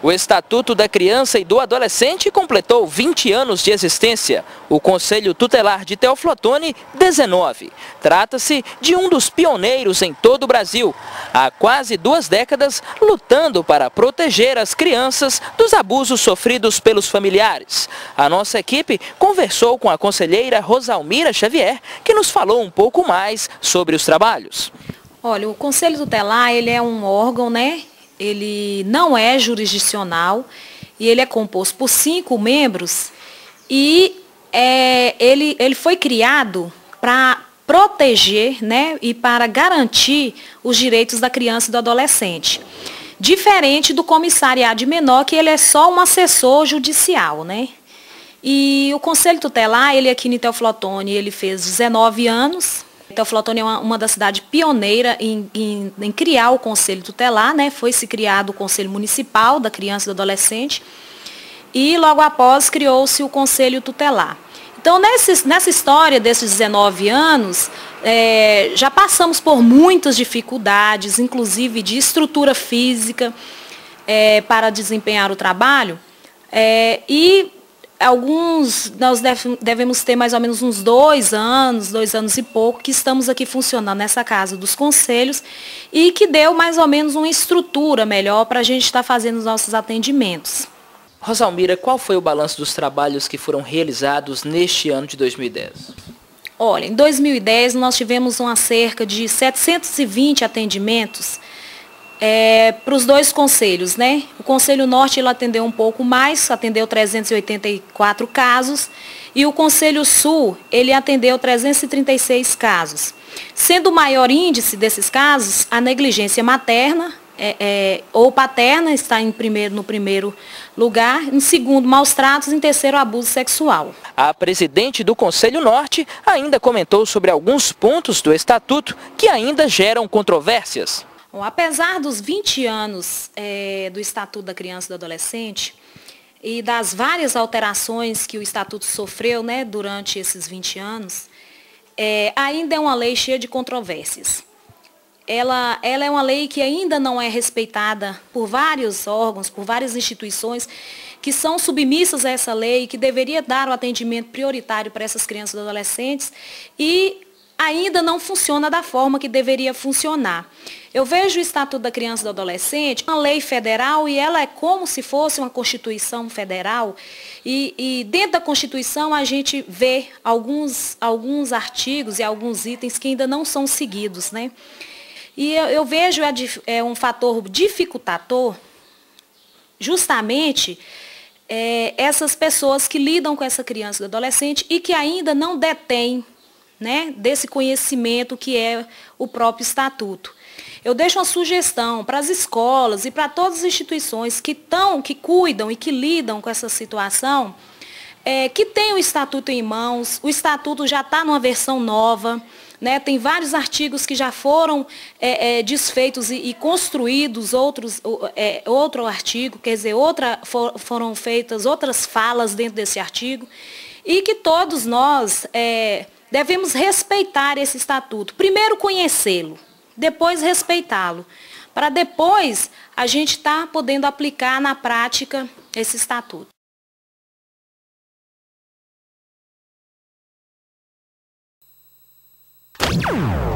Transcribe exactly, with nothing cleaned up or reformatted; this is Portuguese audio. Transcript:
O Estatuto da Criança e do Adolescente completou vinte anos de existência. O Conselho Tutelar de Teófilo Otoni, dezenove. Trata-se de um dos pioneiros em todo o Brasil. Há quase duas décadas, lutando para proteger as crianças dos abusos sofridos pelos familiares. A nossa equipe conversou com a conselheira Rosalmira Xavier, que nos falou um pouco mais sobre os trabalhos. Olha, o Conselho Tutelar, ele é um órgão, né? Ele não é jurisdicional e ele é composto por cinco membros e é, ele, ele foi criado para proteger, né, e para garantir os direitos da criança e do adolescente. Diferente do comissariado de menor, que ele é só um assessor judicial, né? E o Conselho Tutelar, ele aqui em Teófilo Otoni, ele fez dezenove anos. Teófilo Otoni é uma, uma das cidades pioneiras em, em, em criar o Conselho Tutelar, né? Foi-se criado o Conselho Municipal da Criança e do Adolescente e logo após criou-se o Conselho Tutelar. Então, nesse, nessa história desses dezenove anos, é, já passamos por muitas dificuldades, inclusive de estrutura física é, para desempenhar o trabalho é, e alguns, nós devemos ter mais ou menos uns dois anos, dois anos e pouco, que estamos aqui funcionando nessa Casa dos Conselhos e que deu mais ou menos uma estrutura melhor para a gente estar fazendo os nossos atendimentos. Rosalmira, qual foi o balanço dos trabalhos que foram realizados neste ano de dois mil e dez? Olha, em dois mil e dez nós tivemos uma cerca de setecentos e vinte atendimentos É, para os dois conselhos, né? O Conselho Norte ele atendeu um pouco mais, atendeu trezentos e oitenta e quatro casos, e o Conselho Sul ele atendeu trezentos e trinta e seis casos. Sendo o maior índice desses casos, a negligência materna é, é, ou paterna está em primeiro, no primeiro lugar, em segundo, maus tratos, em terceiro, abuso sexual. A presidente do Conselho Norte ainda comentou sobre alguns pontos do Estatuto que ainda geram controvérsias. Bom, apesar dos vinte anos é, do Estatuto da Criança e do Adolescente e das várias alterações que o Estatuto sofreu, né, durante esses vinte anos, é, ainda é uma lei cheia de controvérsias. Ela, ela é uma lei que ainda não é respeitada por vários órgãos, por várias instituições que são submissas a essa lei, que deveria dar o atendimento prioritário para essas crianças e adolescentes e ainda não funciona da forma que deveria funcionar. Eu vejo o Estatuto da Criança e do Adolescente, uma lei federal, e ela é como se fosse uma Constituição federal, e, e dentro da Constituição a gente vê alguns, alguns artigos e alguns itens que ainda não são seguidos, né? E eu, eu vejo é, um fator dificultador, justamente, é, essas pessoas que lidam com essa criança e adolescente e que ainda não detêm, né, desse conhecimento que é o próprio Estatuto. Eu deixo uma sugestão para as escolas e para todas as instituições que, tão, que cuidam e que lidam com essa situação, é, que tenham o Estatuto em mãos. O Estatuto já está numa versão nova, né, tem vários artigos que já foram é, é, desfeitos e, e construídos outros, é, outro artigo, quer dizer, outra, for, foram feitas outras falas dentro desse artigo, e que todos nós é, devemos respeitar esse Estatuto. Primeiro conhecê-lo, depois respeitá-lo, para depois a gente estar podendo aplicar na prática esse Estatuto. Yeah.